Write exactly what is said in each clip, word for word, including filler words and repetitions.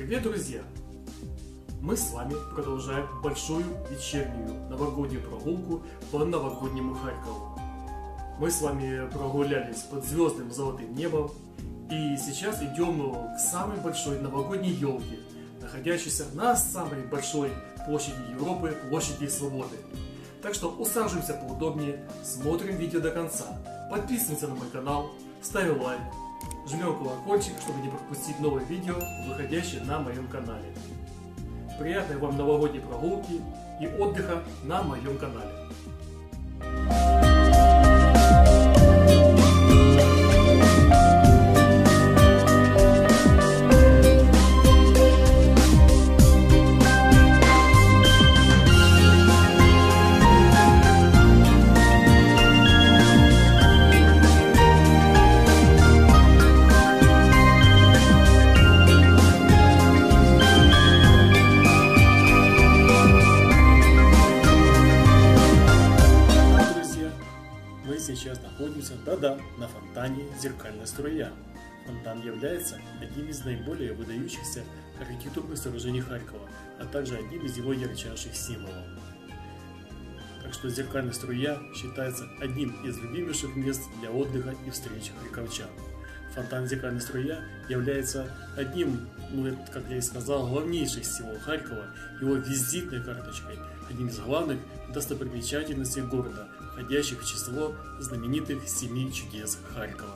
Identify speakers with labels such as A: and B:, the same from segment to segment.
A: Привет, друзья! Мы с вами продолжаем большую вечернюю новогоднюю прогулку по новогоднему Харькову. Мы с вами прогулялись под звездным золотым небом и сейчас идем к самой большой новогодней елке, находящейся на самой большой площади Европы, площади Свободы. Так что усаживаемся поудобнее, смотрим видео до конца, подписываемся на мой канал, ставим лайк, жмем колокольчик, чтобы не пропустить новые видео, выходящие на моем канале. Приятной вам новогодней прогулки и отдыха на моем канале. Сейчас находимся, да-да, на фонтане «Зеркальная струя». Фонтан является одним из наиболее выдающихся архитектурных сооружений Харькова, а также одним из его ярчайших символов. Так что «Зеркальная струя» считается одним из любимейших мест для отдыха и встреч харьковчан. Фонтан «Зеркальная струя» является одним, ну, как я и сказал, главнейших символов Харькова, его визитной карточкой, одним из главных достопримечательностей города, входящих в число знаменитых семи чудес Харькова.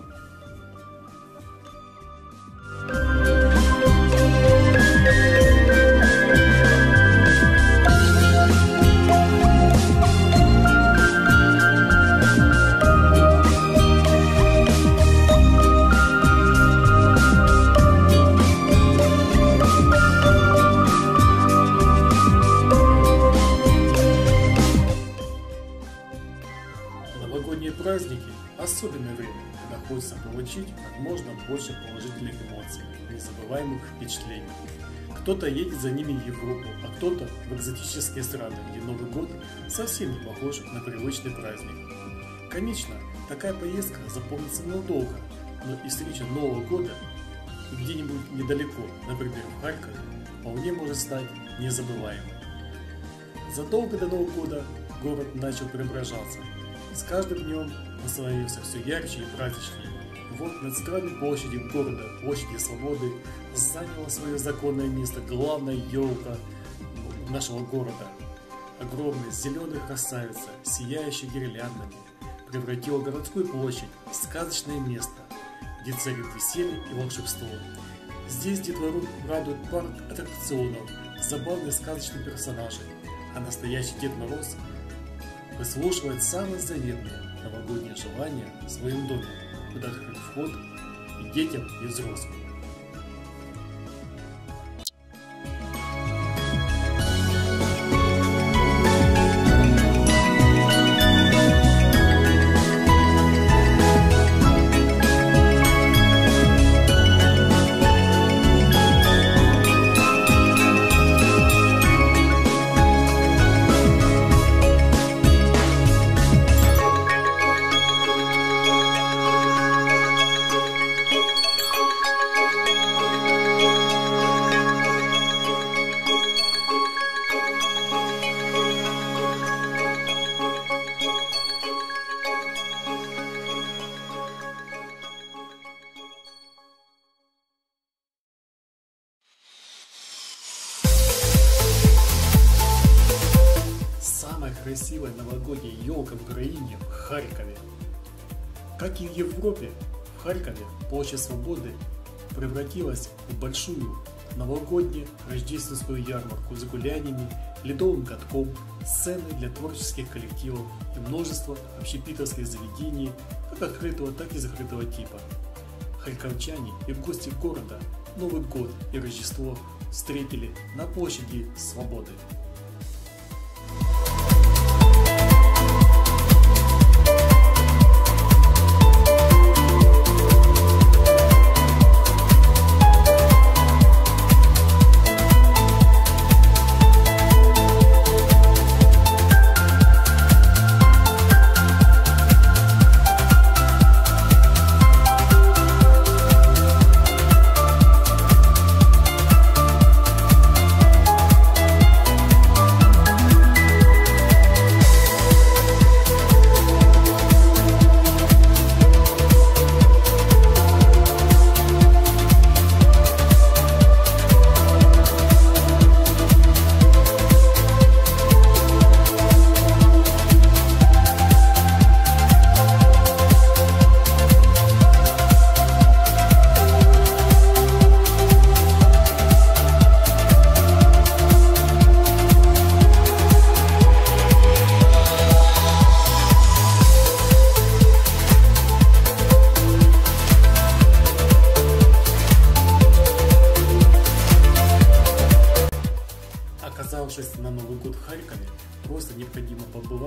A: Новогодние праздники – особенное время, когда хочется получить как можно больше положительных эмоций, незабываемых впечатлений. Кто-то едет за ними в Европу, а кто-то в экзотические страны, где Новый год совсем не похож на привычный праздник. Конечно, такая поездка запомнится надолго, но и встреча Нового года где-нибудь недалеко, например в Харькове, вполне может стать незабываемой. Задолго до Нового года город начал преображаться. С каждым днем он становился все ярче и праздничнее. И вот на центральной площади города, площади Свободы, заняла свое законное место главная елка нашего города. Огромная зеленая красавица, сияющая гирляндами, превратила городскую площадь в сказочное место, где царит веселье и волшебство. Здесь детвору радует парк аттракционов, забавные сказочные персонажи, а настоящий Дед Мороз выслушивает самые заветные новогодние желания в своем доме, куда открыт вход и детям, и взрослым. Самая красивая новогодняя елка в Украине в Харькове. Как и в Европе, в Харькове площадь Свободы превратилась в большую новогоднюю рождественскую ярмарку с гуляниями, ледовым катком, сценой для творческих коллективов и множество общепитовских заведений, как открытого, так и закрытого типа. Харьковчане и гости города Новый год и Рождество встретили на площади Свободы.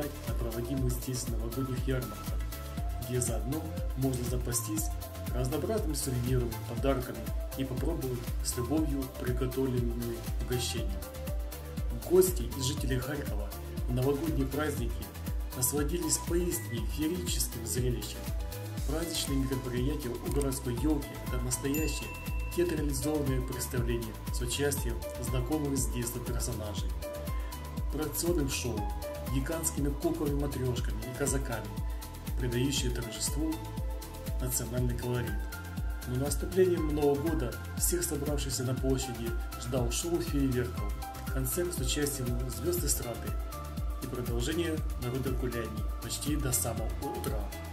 A: побывать на проводимых здесь новогодних ярмарках, где заодно можно запастись разнообразными сувенирами, подарками и попробовать с любовью приготовленные угощения. Гости и жители Харькова в новогодние праздники насладились поистине феерическим зрелищем. Праздничные мероприятия у городской елки – это настоящее театрализованное представление с участием знакомых с детства персонажей, аттракционным шоу, гигантскими куклами, матрешками и казаками, придающие торжеству национальный колорит. Но наступлением Нового года всех собравшихся на площади ждал шоу фейерверков, концерт с участием звезд эстрады и продолжение народных гуляний почти до самого утра.